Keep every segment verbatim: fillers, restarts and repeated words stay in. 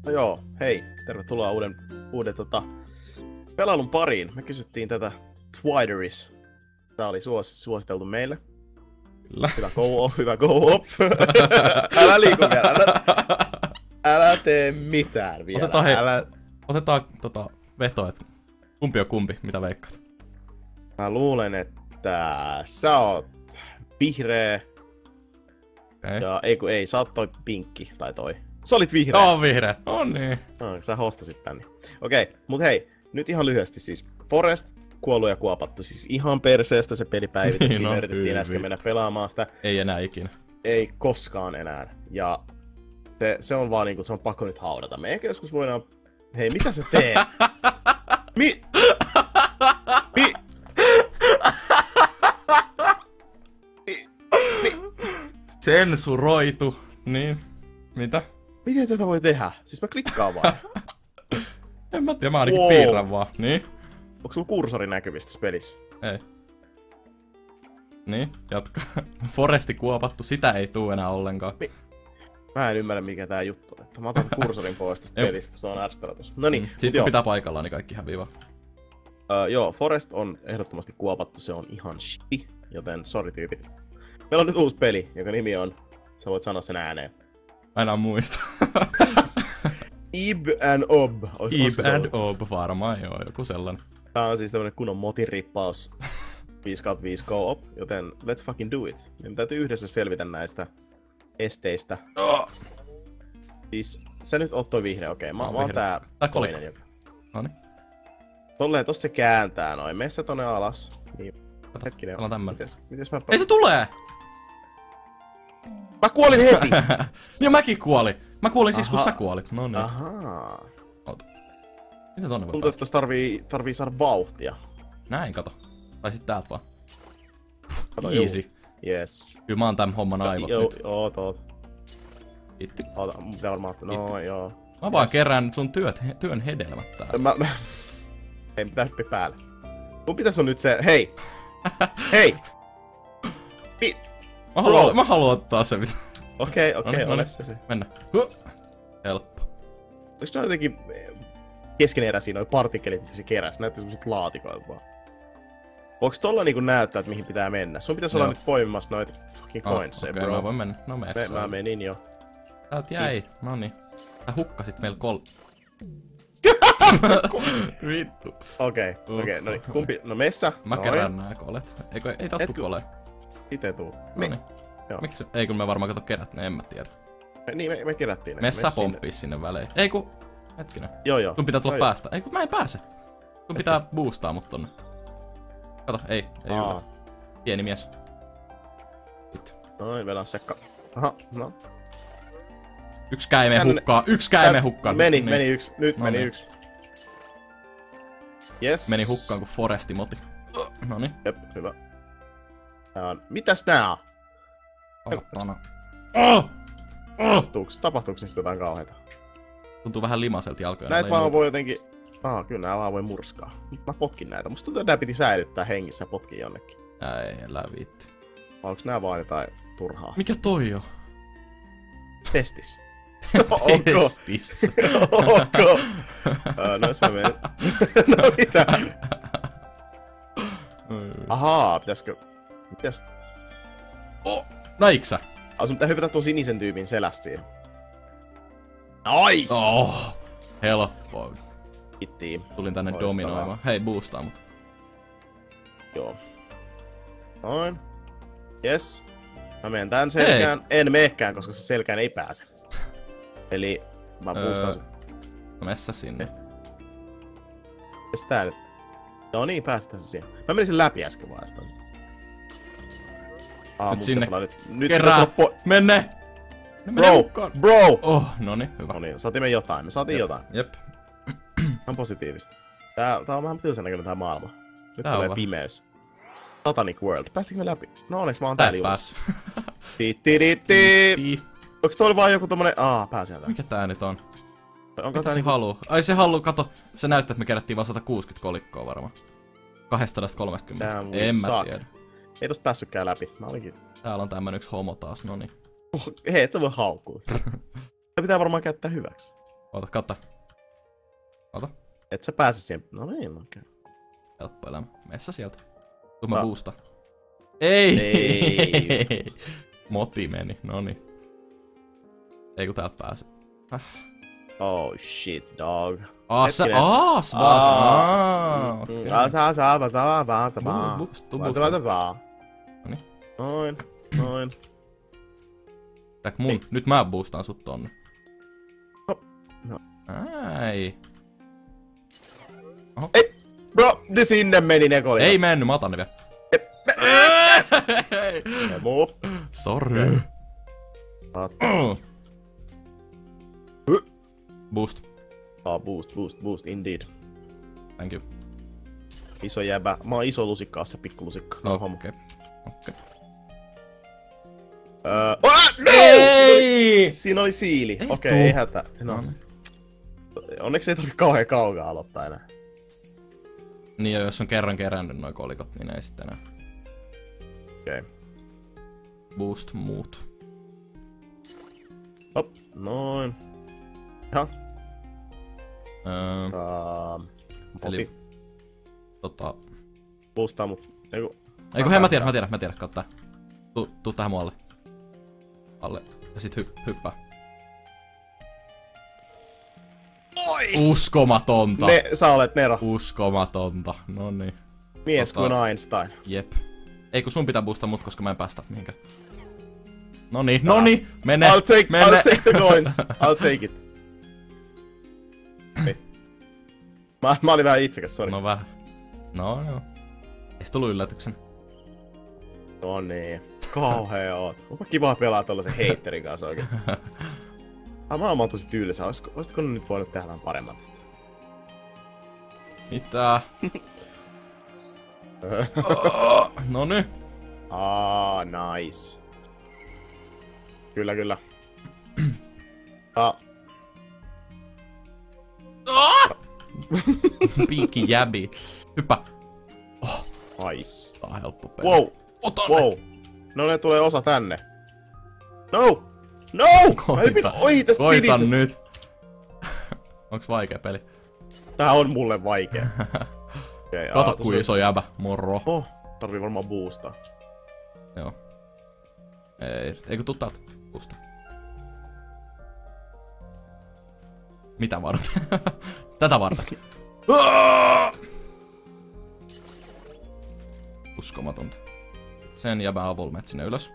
No joo, hei, tervetuloa uuden, uuden tota, pelailun pariin. Me kysyttiin tätä Twitterissa. Tää oli suos, suositeltu meille. Kyllä. Hyvä go-off, hyvä go-off. Älä liiku vielä, älä, älä tee mitään vielä. Otetaan, hei, älä... otetaan tota, veto, että kumpi on kumpi, mitä veikkaat? Mä luulen, että sä oot vihreä. Okay. Ja ei kun ei, sä oot toi pinkki, tai toi. Sä olit vihreä. Joo, vihreä. No niin. No, sä hostasit tänne. Okei, okay, mut hei, nyt ihan lyhyesti siis. Forest, kuollut ja kuopattu. Siis ihan perseestä se peli päivitettiin. No, Me yritettiin äsken mennä pelaamaan sitä. Ei enää ikinä. Ei koskaan enää. Ja se, se on vaan niinku, se on pakko nyt haudata. Me ehkä joskus voidaan... Hei, mitä sä teet? Mi... Mi... Mi... Mi... Sensuroitu. Niin. Mitä? Miten tätä voi tehdä? Siis mä klikkaan vaan. En mä tiedä, mä ainakin Wow. piirrän vaan. Niin. Onko sulla kursori näkyvissä tässä pelissä? Ei. Niin, jatka. Foresti kuopattu, sitä ei tuu enää ollenkaan. Mi... Mä en ymmärrä mikä tää juttu on. Että mä otan kursorin pois tästä Jop. pelistä, kun se on ärsyttävä tossa. Noniin, Mm. mut Sitten joo. kun pitää paikallaan, niin kaikki hävii vaan. Uh, joo, Forest on ehdottomasti kuopattu, se on ihan shit, joten sorry tyypit. Meillä on nyt uusi peli, joka nimi on, sä voit sanoa sen ääneen. Aina muista. Ib and Ob. Ois- Ib oisko se and ollut? Ob varmaan, joo, joku sellainen. Tää on siis tämmönen kunnon motirippaus viisi kautta viisi co-op, joten let's fucking do it. Meidän täytyy yhdessä selvitä näistä esteistä. Oh. Siis sä nyt oot toi vihreä, okei. Mä, Mä oon mä oon vihreä. tää Tää toinen. kolikko. Joka... Noniin. Tolleen tossa se kääntää noin. Mene sä tonne alas. Niin. Kato, Hetkinen. täällä on tämmönen. Mites, mites mä... Ei se tulee! Mä kuolin heti! Niin mäkin kuolin. Mä kuolin siis kun Aha. sä kuolit. No niin. Ahaa. Oota. Miten tonne voi Tuntuu, päästä? että tossa tarvii, tarvii saada vauhtia. Näin, kato. Tai sit täältä vaan. Kato, Easy. juu. Yes. Kyllä mä oon tämän homman aivot Joo, nyt. oot, oot. Itti. Oota, mun pitää varmaan ottaa. No joo. Mä vaan Yes. kerään sun työt, työn hedelmät täällä. Mä, mä... Hei, pitää hyppiä päälle. Mun pitäis on nyt se... Hei! Hei! Mi... Mä haluan, mä haluan ottaa se. Okei, okei, Noniin, ole noniin. se se. Mennä. Huh. Helppo. Olis ne jotenkin keskeneräisiä noi partikkelit, mitä se keräs? Näyttää semmoset laatikoilta vaan. Voiks tolla niinku näyttää, että mihin pitää mennä? Sun pitäis olla Joo. nyt poimimassa noita fucking Oh, coins, okei, bro. mä voin mennä. No mene. Me, mä menin jo. Täältä jäi. Noniin. Sä hukkasit meillä kol... Vittu. Okei, Uh. okei, no niin, kumpi, no messä? Mä Noin. kerään nää kolet. Eikö, ei tattu Etkö- kole. Ite tuu. Me, Noniin. joo. Miksi? Ei kun me varmaan kato kerät, ne en mä tiedä. me, niin, me, me kerättiin ne. Messä Me sinne. pomppii sinne välein. Ei ku... Hetkinen. Joo, joo. Sun pitää tulla Toi- päästä. Ei kun mä en pääse. Sun pitää boostaa mut tonne. Kato, ei. Ei Aa. hyvä. Pieni mies. Sitten. Noin, vedän sekka. Aha, no. Yksi käime Tänne- hukkaa. Yksi käime Tän- hukkaan. Meni, Niin. meni yksi. Nyt No meni niin. yksi. Yes. Meni hukkaan kuin Foresti moti. Noniin. Jep, hyvä. Tää on... Mitäs nää on? Saatana. Oh! Oh! Tapahtuuks, tapahtuuks niistä jotain kauheita? Tuntuu vähän limaselta jalkoja. Näitä Ei vaan muuta. voi jotenkin... Ah, kyllä nää vaan voi murskaa. Nyt mä potkin näitä. Musta tuntuu, että nää piti säilyttää hengissä ja potkin jonnekin. Ei, älä viitti. Vai onks nää vaan jotain turhaa? Mikä toi on? Testis. Onko? Testissä. Onko? Öö, no jos mä menen... no mitä? Ahaa, pitäisikö... Mitäs? Oh! Näiksä? Ah, sun pitää hypätä tuon sinisen tyypin selästä siihen. Nice! Oh! Helppo. Ittiin. Tulin tänne Loistavaa. dominoimaan. Hei, boostaa mut. Joo. Noin. Yes. Mä menen tän selkään. En meekään, koska se selkään ei pääse. Eli mä boostaan Öö. sun. No messä sinne. Mites tää nyt? No niin, päästään se siihen. Mä menisin läpi äsken vaan sitä. Ah, Nyt mun sinne. pitäis olla nyt. Nyt Kerää! pitäis olla po... Mene! Ne menee Bro! hukkaan. Bro! Oh, noni, hyvä. No niin, saatiin me jotain. Me saatiin Jep. jotain. Jep. On positiivista. Tää, tää on vähän tylsän näköinen tää maailma. Nyt Tää on tulee vaan. pimeys. Satanic World. Päästikö me läpi? No onneksi mä oon Tää täällä et juurissa. päässyt. Tittiritti. Tii. Onks toi vaan joku tommonen... Aa, pääsee täältä. Mikä tää nyt on? Onko Mitä tää se niinku... haluu? Ai se haluu, kato. Se näyttää, että me kerättiin vaan sata kuusikymmentä kolikkoa varmaan. kaksisataakolmekymmentä. Damn, we En mä suck. tiedä. Ei tosta päässytkään läpi. Mä olinkin... Täällä on tämmönen yksi homo taas, noni. Hei, et sä voi haukkua sitä. Sitä pitää varmaan käyttää hyväksi. Oota, katta. Oota. Et sä pääse siihen. No niin, okei. Okay. Helppo elämä. Messä sieltä. Tuu mä boosta. Ei! Ei! Moti meni, noni. Ei kun täältä pääse. Äh. Oh shit, dog. Aa, sä, aa, sä vaan, aa, okei. Aa, saa, saa, saa, saa, saa, Tuu boost, tuu boost. Noniin. Noin, noin. Tääk mun, nyt mä boostaan sut tonne. No. Ai. Oho. Ei, bro, ne sinne meni ne kolit. Ei mennyt, mä otan ne vielä. Muu. Sorry. Boost. Ah, boost, boost, boost, indeed. Thank you. Iso jäbä. Mä oon iso lusikka, se pikku lusikka. No, okei. Okay. Okay. Öö, oh, no! Ei! Siinä oli siili. Okei, okay, tuu. ei hätä. No. No. Onneksi ei tarvi kauhean kaukaa aloittaa enää. Niin ja jos on kerran kerännyt noi kolikot, niin ei sitten enää. Okei. Okay. Boost, muut. Hop, noin. Jaha. Öö, Uh, eli... Tota... Boostaa mut. Eiku... Eiku hei, mä tiedän, mä tiedän, mä tiedän, kautta. Tuu, tuu tähän mun alle. Alle. Ja sit hy, hyppää. Ois! Uskomatonta! Ne, sä olet Nero. Uskomatonta, noniin. Mies Tota... kuin Einstein. Jep. Ei kun sun pitää boostaa mut, koska mä en päästä mihinkään. Noniin, noniin! Mene! I'll take, mene. I'll take the coins. I'll take it. Ei. Mä, mä olin vähän itsekäs, sori. No vähän. No joo. Ei se tullu yllätyksen. No niin. Kauhea oot. Onpa kiva pelaa tollasen heitterin kanssa oikeesti. Ah, mä oon tosi tyylisä. Olisiko, olisitko nyt voinut tehdä vähän paremmat tästä? Mitä? oh, no nyt. Ah, nice. Kyllä, kyllä. Ah. Piikki jäbi. Hyppä. Oh. Nice. Tää on helppo peli. Wow. Ota Wow. No ne tulee osa tänne. No! No! Mä hypin ohi tästä Koita sinisestä. nyt. Onks vaikea peli? Tää on mulle vaikea. Okay, Kato ku iso jäbä. Moro. Oh, tarvii varmaan boostaa. Joo. Ei, eikö tuu täältä boosta? Mitä varten? Tätä varten. Uskomatonta. Sen jäbän avulla menet sinne ylös.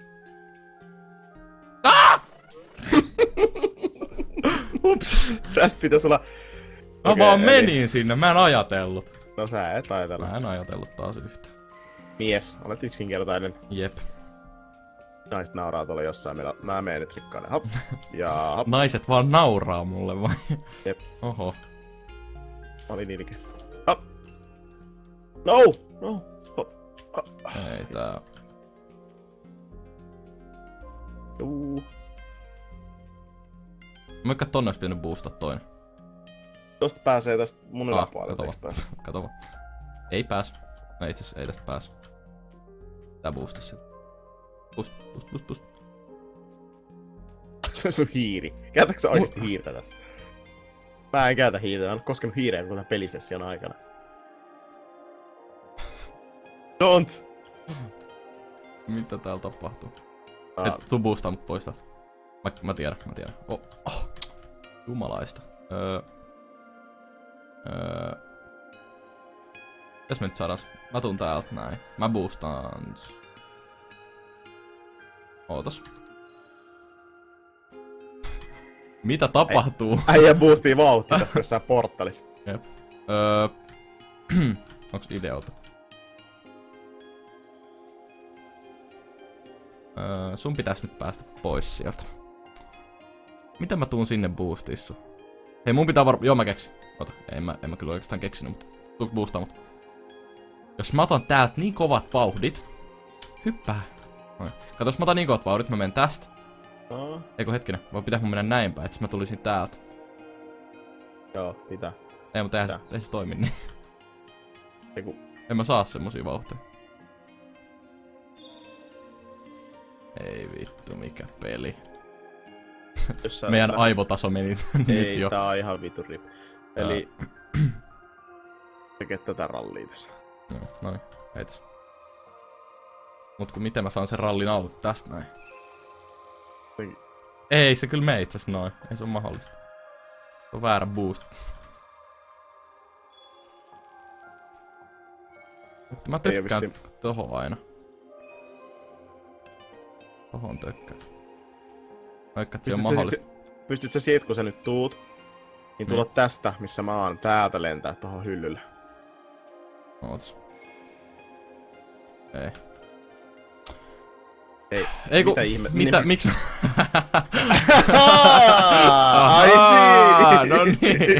Ups. Tässä pitäis olla... Mä okay, vaan eli... menin sinne, mä en ajatellut. No sä et ajatella. Mä en ajatellut taas yhtä. Mies, olet yksinkertainen. Jep. Naiset nauraa tuolla jossain, meillä... mä menen nyt rikkainen. Hop. Ja hop. Naiset vaan nauraa mulle vai? Jep. Oho. Mä olin ilkeä. Hop. No! No! Hop. Hop. Ei tää... Juu. Moikka, tonne olisi pitänyt boostaa toinen. Tosta pääsee tästä mun Ah, yläpuolelta, kato eiks pääse? vaan. Kato vaan. Ei pääs. No itse asiassa ei tästä pääs. Tää boostaa sitä. Boost, boost, boost, boost. Se on sun hiiri. Käytätkö sä oikeesti hiirtä tässä? Mä en käytä hiirtä, mä en koskenut hiireen koko tämän pelisession aikana. Don't! Mitä täällä tapahtuu? Ah. Et tuu boostaa mut pois täältä. Mä, mä tiedän, mä tiedän. Oh, oh. Jumalaista. Öö... Öö... Mitäs me nyt saadaan? Mä tuun täältä näin. Mä boostaan... Ootas. Mitä tapahtuu? Äijä boostii vauhtia tässä jossain porttalissa. Jep. Öö... Onks ideota? Öö, sun pitäis nyt päästä pois sieltä. Mitä mä tuun sinne boostissu? Hei, mun pitää var... Joo, mä keksin. Ota, en mä, en mä kyllä oikeastaan keksinyt, mutta... Tuu boostaa mut. Jos mä otan täältä niin kovat vauhdit... Hyppää. Noin. Kato, jos mä otan niin kovat vauhdit, mä menen tästä. No. Eiku hetkinen, vai pitää mun mennä näin päin, että mä tulisin täältä. Joo, pitää. Ei, mutta eihän se, ei se toimi niin. Eiku. En mä saa semmosia vauhteja. Ei vittu, mikä peli. Meidän aivotaso meni nyt ei, jo. Tää on ihan vitu rip. Eli... tekee tätä rallia tässä. No, noin, heitäs. Mut kun miten mä saan sen rallin auki tästä näin? Ei, ei se kyllä mene itses noin. Ei se oo mahdollista. Se on väärä boost. Mutta mä tykkään tohon aina. Tohon tykkään. Vaikka se on mahdollista. Pystyt sä siitä, kun sä nyt tuut, niin tulla mm. tästä, missä mä oon, täältä lentää tohon hyllylle. Ootas. Ei. Ei, ei ku, mitä ihme... Mitä, niin, miksi? I see! No niin.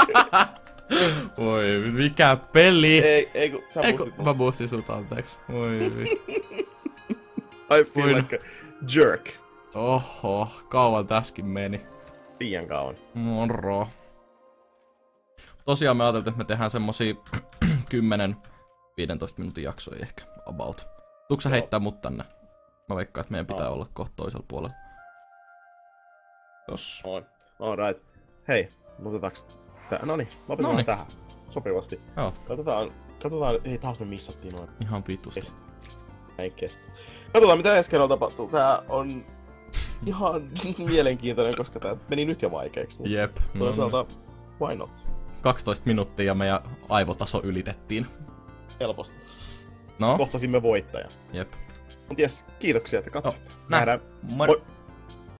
Voi, mikä peli! Ei, ei kun sä ei, boostit kun, mä boostin sut anteeksi. Voi vi. I feel Voin. like a jerk. Oho, kauan täskin meni. Liian kauan. Moro. Tosiaan me ajateltiin, että me tehdään semmosia kymmenen viisitoista minuutin jaksoja ehkä about. Tuutko sä heittää mut tänne? Mä veikkaan, että meidän pitää no. olla kohta toisella puolella. Jos. On. Alright. Hei, otetaanko tää? Noniin, lopetetaan Noniin. tähän. Sopivasti. Joo. Katsotaan, katsotaan, ei taas me missattiin noin. Ihan vitusti. Kestä. Ei kestä. Katsotaan mitä ensi kerralla tapahtuu. Tää on ihan mielenkiintoinen, koska tää meni nyt jo vaikeeksi. Jep. Toisaalta, why not? kaksitoista minuuttia ja meidän aivotaso ylitettiin. Helposti. No? Kohtasimme voittajan. Jep. Mut jes, kiitoksia, että katsoit. No, nähdään. Moi. Moi.